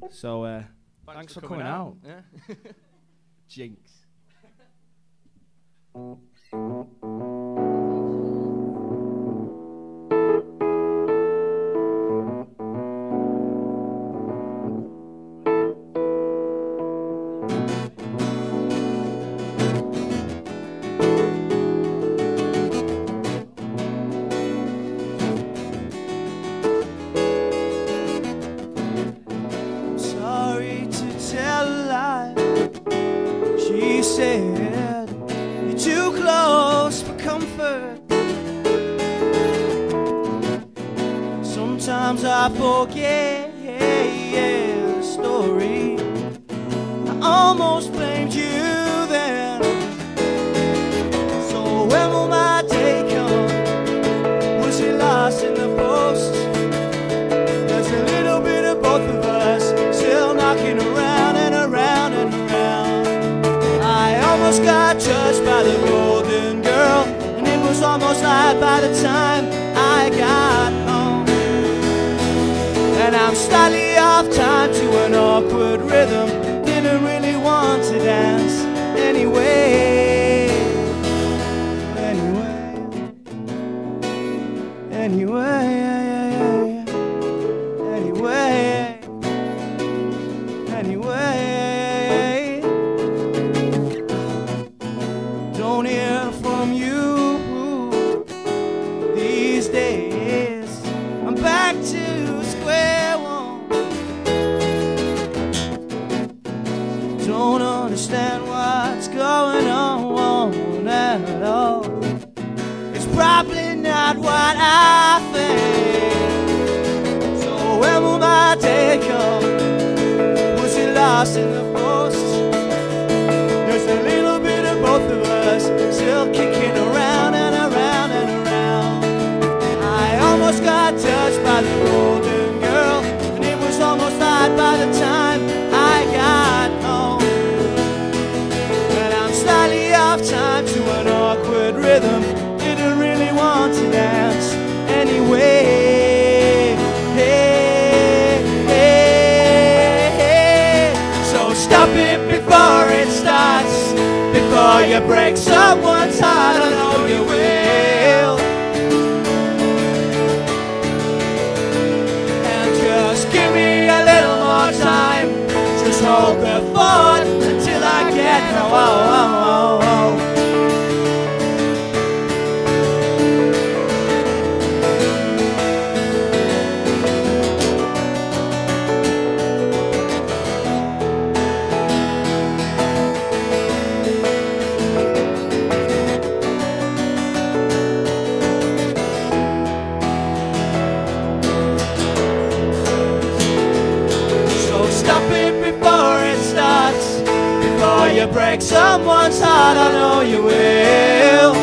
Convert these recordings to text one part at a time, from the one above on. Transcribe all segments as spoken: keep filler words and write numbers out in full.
So uh, thanks, thanks for, for coming, coming out. out. Yeah. Jinx. Sorry to tell a lie. She said you're too close for comfort. Sometimes I forget the story. I almost blamed you then. So when will my day come? Was it lost in the post? There's a little bit of both of us still knocking around and around and around. I almost got judged by the golden girl, and it was almost light by the time I got home. And I'm slightly off time to an awkward rhythm. Didn't really want to dance anyway. Anyway. Anyway. Anyway, anyway, don't hear from you these days. I'm back to square one. Don't understand what's going on at all. It's probably not what I think. When will my day come? Was it lost in the post? There's a little bit of both of us still kicking around and around and around. I almost got touched by the golden girl, and it was almost light by the time I got home. And I'm slightly off time to an awkward rhythm. Didn't really want to dance anyway. Stop it before it starts, before you break someone's heart. I know you will. And just give me a little more time. Just hold the fort until I get home. Oh, oh, oh, oh. Stop it before it starts, before you break someone's heart. I know you will.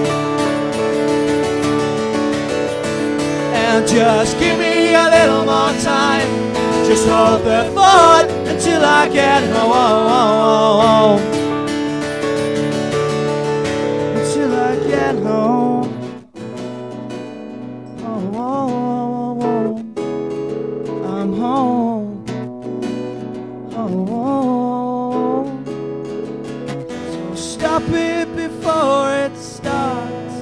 And just give me a little more time. Just hold the fort until I get home. Until I get home. Oh, oh, oh, oh. I'm home. Oh, so stop it before it starts.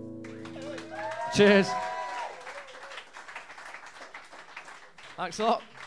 Cheers. Thanks a lot.